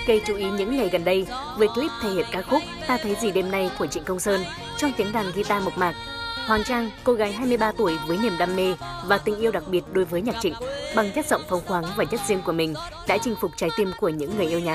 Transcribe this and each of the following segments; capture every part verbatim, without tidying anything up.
Gây chú ý những ngày gần đây với clip thể hiện ca khúc Ta Thấy Gì Đêm Nay của Trịnh Công Sơn trong tiếng đàn guitar mộc mạc. Hoàng Trang, cô gái hai mươi ba tuổi với niềm đam mê và tình yêu đặc biệt đối với nhạc Trịnh, bằng chất giọng phóng khoáng và chất riêng của mình đã chinh phục trái tim của những người yêu nhạc.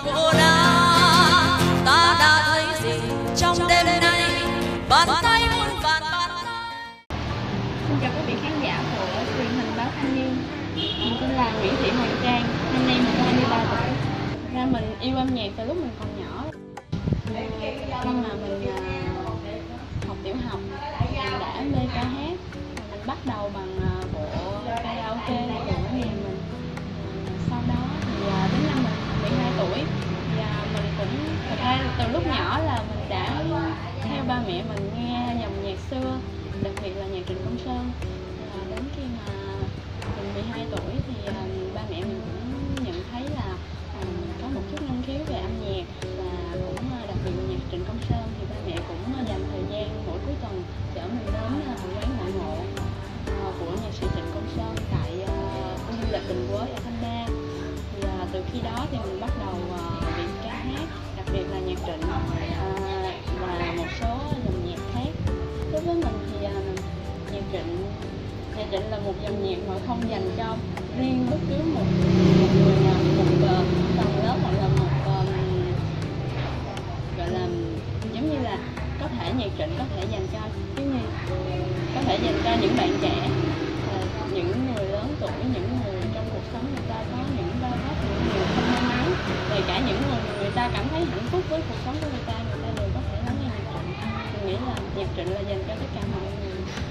Ta đã thấy gì trong đêm nay, bàn tay muôn vàn. Xin chào quý vị khán giả của truyền hình báo Thanh Niên. Mình tên là Nguyễn Thị Hoàng Trang, năm nay mình hai mươi ba tuổi. Ra mình yêu âm nhạc từ lúc mình còn nhỏ. Khi mà mình uh, học tiểu học, mình đã mê ca hát. Mình bắt đầu bằng uh, bộ karaoke của nhà mình. Sau đó thì uh, đến năm mình mười hai tuổi, và mình cũng thật ra từ lúc nhỏ là mình đã theo ba mẹ mình nghe dòng nhạc xưa, đặc biệt là nhạc Trịnh Công Sơn. À, đến khi mà mình mười hai tuổi thì uh, ba mẹ mình cũng nhận thấy là uh, mình có một chút năng khiếu về âm nhạc, và cũng uh, đặc biệt là nhạc Trịnh Công Sơn, thì ba mẹ cũng uh, dành thời gian mỗi cuối tuần chở mình đến uh, quán ngoại ngộ uh, của nhạc sĩ Trịnh Công Sơn tại uh, khu du lịch Bình Quế ở Thanh Đa. Thì uh, từ khi đó thì mình bắt đầu uh, luyện ca hát, đặc biệt là nhạc Trịnh uh, và một số dòng nhạc khác. Đối với mình thì uh, nhạc Trịnh nhạc Trịnh là một dòng nhạc mà không dành cho riêng bất cứ một, một người nào, một uh, tầng lớp, hoặc là một um, gọi là giống như là có thể nhạc Trịnh có thể dành cho giống như có thể dành cho những bạn trẻ, uh, những người lớn tuổi, những người trong cuộc sống người ta có những đau mất, những điều không may mắn, kể cả những người người ta cảm thấy hạnh phúc với cuộc sống của người ta, người ta đều có thể lắng nghe nhạc Trịnh. Mình nghĩ là nhạc Trịnh là dành cho tất cả mọi người.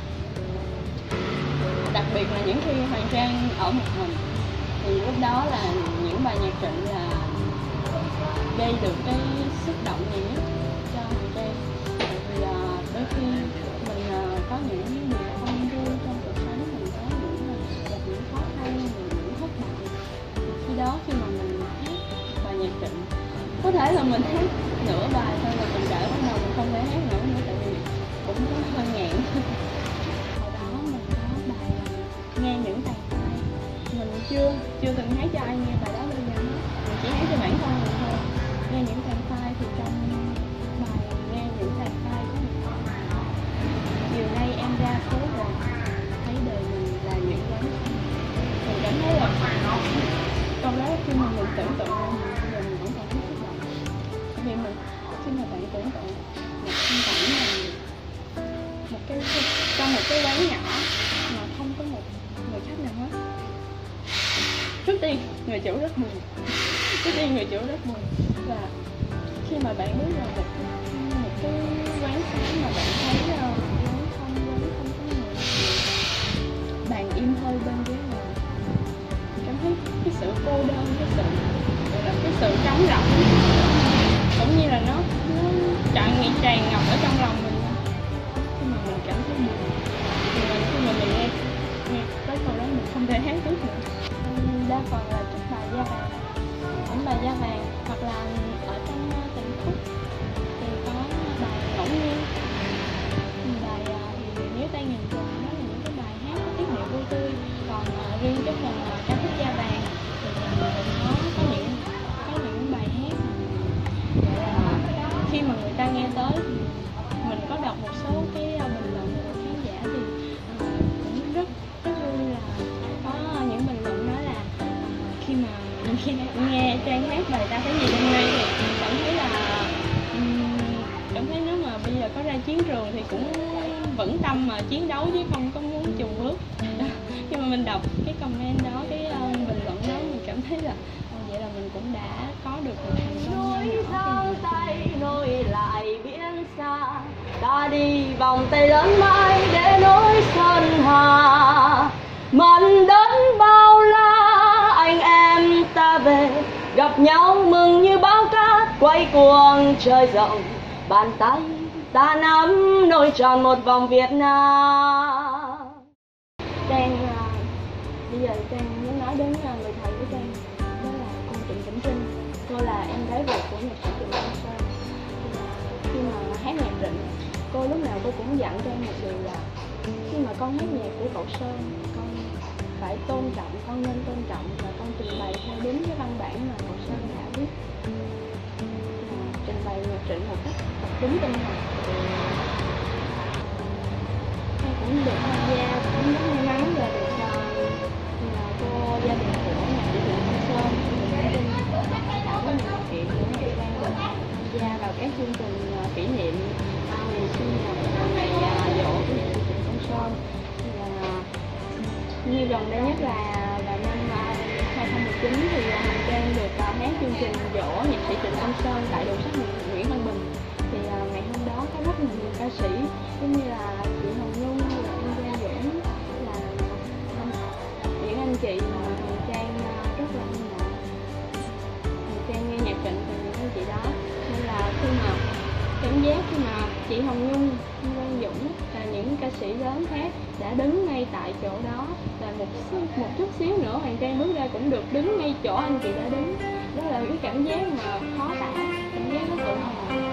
Đặc biệt là những khi Hoàng Trang ở một mình thì lúc đó là những bài nhạc Trịnh là gây được cái xúc động nhiều nhất cho Hoàng Trang. Vì uh, đôi khi mình uh, có những điều không vui trong cuộc sống, mình có những gặp những khó khăn, những thất bại, khi đó khi mà mình hát bài nhạc Trịnh, có thể là mình hát nửa bài thôi là mình đã bắt đầu mình không thể hát nữa nữa, tại vì cũng có hơi ngạn. Nghe những tàn phai, mình chưa chưa từng hát cho ai nghe bài đó bao giờ hết, mình chỉ hát cho bản thân mình thôi. Nghe những tàn phai thì trong bài nghe những tàn phai có một câu nào: chiều nay em ra phố gần, thấy đời mình là những quán xanh. Mình cảm thấy là câu đó khi mà mình tưởng tượng ra mình bây giờ mình vẫn còn thấy xúc động, vì mình khi mà bạn tưởng tượng một khung cảnh là một cái trong một cái quán nhỏ mà không có một người khách nào hết. Trước tiên người chủ rất buồn, trước tiên người chủ rất buồn và khi mà bạn bước vào một cái, một cái quán sáng mà bạn thấy uh, quán không quán không có người, bàn im hơi bên dưới ngồi, cảm thấy cái sự cô đơn, cái sự là cái sự trống rỗng, cũng như là nó nó tràn ngập tràn ngập ở trong lòng mình. Khi mà mình cảm thấy buồn thì mình khi mà mình nghe nghe tới câu đó mình không thể hát tiếp nữa. Đa phần là các bài da vàng, những bài da vàng, hoặc là ở trong tình khúc thì có bài ngẫu nhiên, bài thì nếu tay nghìn tròn, đó là những cái bài hát có tiết điệu vui tươi. Còn uh, riêng cái phần uh, ca khúc da vàng thì nó có những có những bài hát mà khi mà người ta nghe tới thì mình có đọc một số cái uh, bình luận của khán giả thì uh, cũng rất rất vui, là có những bình luận nói là uh, khi mà khi nghe Trang hát bài Ta Thấy Gì Đêm Nay thì cảm thấy là um, cảm thấy nếu mà bây giờ có ra chiến trường thì cũng vững tâm mà chiến đấu chứ không có muốn chùn bước. Khi mà mình đọc cái comment đó, cái uh, bình luận đó, mình cảm thấy là uh, vậy là mình cũng đã có được một thành công nhỏ nhỏ. Tay nối lại biển xa, ta đi vòng tay lớn mãi để nối sơn hà. Màn đến bao la, anh em ta về gặp nhau mừng như bão cát quay cuồng trời rộng. Bàn tay ta nắm nối tròn một vòng Việt Nam. Trang uh, bây giờ Trang muốn nói đến uh, người thầy của Trang, đó là cô Trịnh Vĩnh Trinh. Cô là em gái ruột của nhạc sĩ Trịnh Công Sơn. Khi mà hát nhạc Trịnh, cô lúc nào cô cũng dặn Trang một điều là khi mà con hát nhạc của cậu Sơn, con phải tôn trọng, con nên tôn trọng và con trình bày theo đúng cái văn bản mà Ngọc Sơn đã viết, trình bày nhạc truyện một cách thật đúng tinh thần. Em cũng được tham gia, cũng rất may mắn là được là cô gia đình của nhạc sĩ Trịnh Công Sơn được thông tin đã có nhiều điều kiện của Ngọc Trang được tham gia vào các chương trình kỷ niệm ngày sinh nhật, ngày giỗ của nhạc sĩ Trịnh Công Sơn. Như gần đây nhất là vào năm hai không một chín thì Hoàng Trang được hát chương trình giỗ nhạc sĩ Trịnh Công Sơn tại đường sắt Nguyễn Văn Bình. Thì ngày hôm đó có rất là nhiều ca sĩ giống như là chị Hồng Nhung, là anh Gia Dũng, là những anh chị mà Hoàng Trang rất là hâm mộ. Hoàng Trang nghe nhạc Trịnh từ những anh chị đó, nên là khi mà cảm giác khi mà chị Hồng Nhung, anh Quang Dũng và những ca sĩ lớn khác đã đứng ngay tại chỗ đó, và một một chút xíu nữa Hoàng Trang bước ra cũng được đứng ngay chỗ anh chị đã đứng. Đó là cái cảm giác mà khó tả, cảm giác rất tự hào.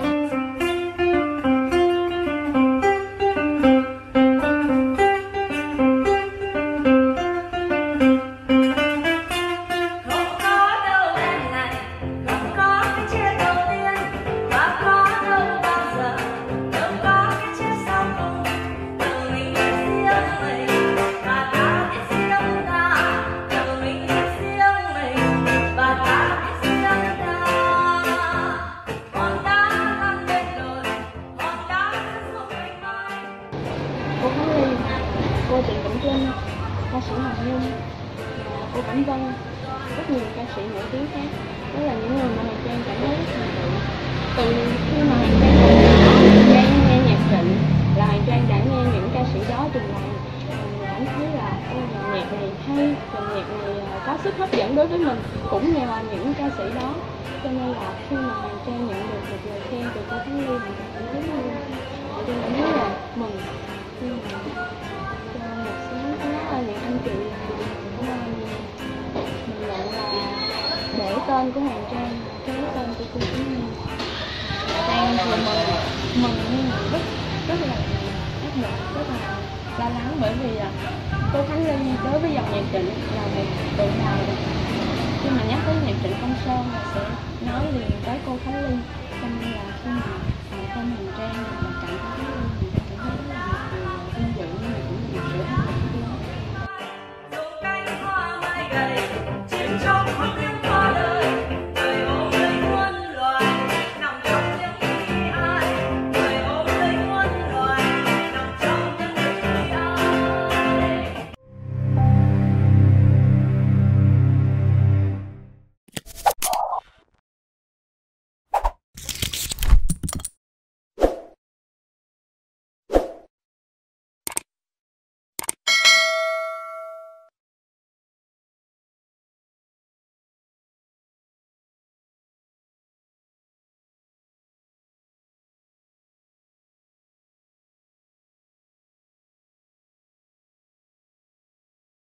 Cô Trịnh Cẩm Trinh, ca sĩ Hồng Nhung, cô Cẩm Vân, rất nhiều ca sĩ nổi tiếng khác. Đó là những người mà Hoàng Trang cảm thấy rất là tự. Từ khi mà Hoàng Trang còn nhỏ, Hoàng Trang nghe nhạc Trịnh là Hoàng Trang đã nghe những ca sĩ đó trình bày, cảm thấy là dòng nhạc này hay, dòng nhạc này có sức hấp dẫn đối với mình, cũng nhờ những ca sĩ đó. Cho nên là khi mà Hoàng Trang nhận được một lời khen từ cô Khánh Ly, Hoàng Trang cảm thấy Hoàng Trang cảm thấy là mừng. Khi mà một số những anh chị của mình nhận là để tên của Hoàng Trang, cái tên của cô Khánh Ly. Hoàng Trang vừa mừng, mừng nhưng mà rất rất là áp lực, rất là lo lắng, bởi vì cô Khánh Ly đối với dòng nhạc Trịnh là một tự hào. Khi mà nhắc tới nhạc Trịnh Công Sơn là sẽ nói liền tới cô Khánh Ly, cho nên là khi mà tên Hoàng Trang là cảm